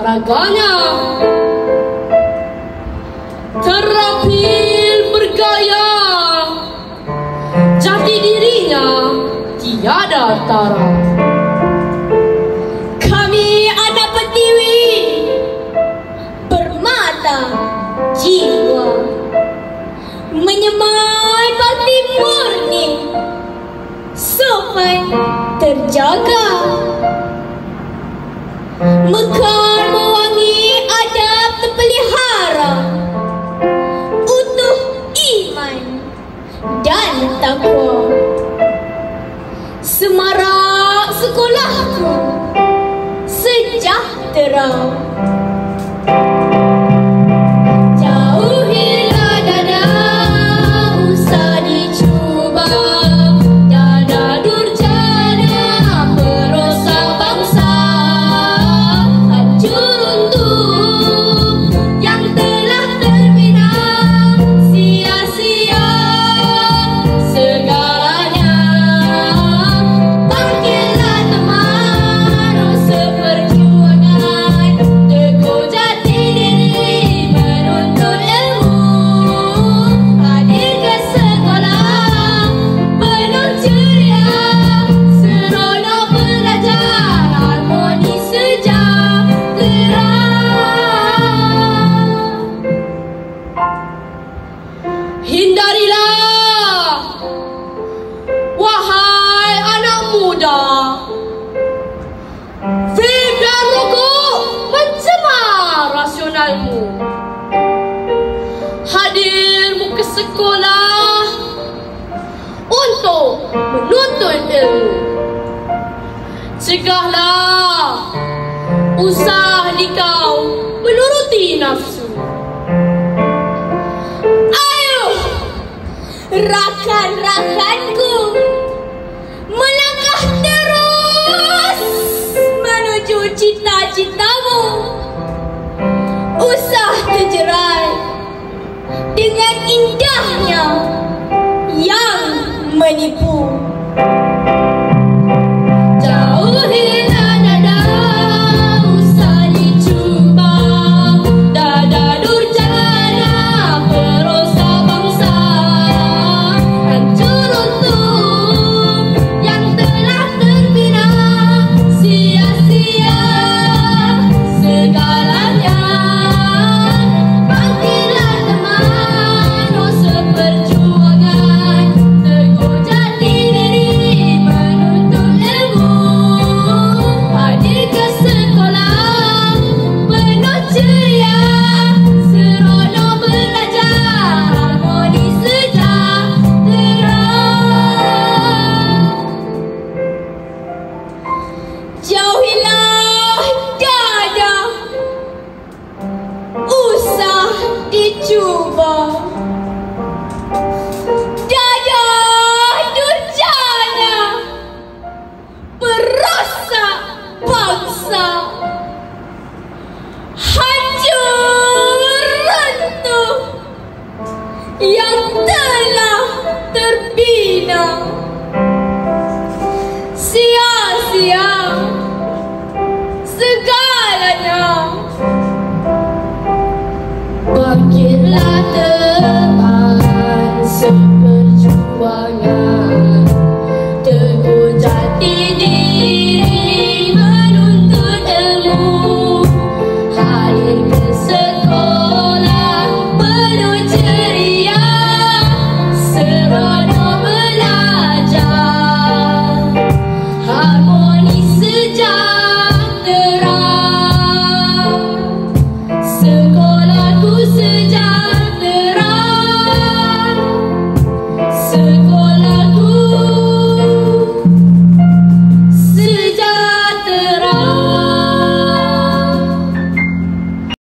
raganya, terampil bergaya, jati dirinya tiada tara. Kami anak Pertiwi, bermata jiwa, menyemai bakti murni, sopan terjaga. Mekar mewangi adab terpelihara, utuh iman dan takwa. Semarak sekolahku sejahtera. Jauhilah dada, usah dicuba, dada durjana perosak bangsa. Hancur untuk yang telah terbina, sia-sia segalanya. Bangkitlah teman, oh seperjuangan, teguh jati diri menuntut ilmu. Hadir ke sekolah penuh ceria, seronok belajar, harmoni sejahtera. Hindarilah, wahai anak muda, vape dan rokok mencemar rasionalmu. Hadirmu ke sekolah untuk menuntut ilmu. Cegahlah usaha kau menuruti nafsu. Ayo rakan-rakanku, melangkah terus menuju cita-citamu. Usah terjerat dengan indahnya yang menipu. Jauhilah dada, usah dicuba, dada durjana perosak bangsa. Hancur untuk yang telah terbina, sia-sia segalanya. Bangkitlah teman, oh seperjuangan, teguh jati diri menuntut ilmu. Hadir ke sekolah penuh ceria, seronok belajar, harmoni sejahtera. Jauhilah dada, usah dicuba, dada durjana perosak bangsa. Hancur runtuh yang telah terbina, sia-sia segalanya. Bangkitlah teman seperjuangan, teguh jati diri menuntut ilmu. Hadir ke sekolah penuh ceria, seronok belajar, harmoni sejahtera. Sekolahku sejahtera.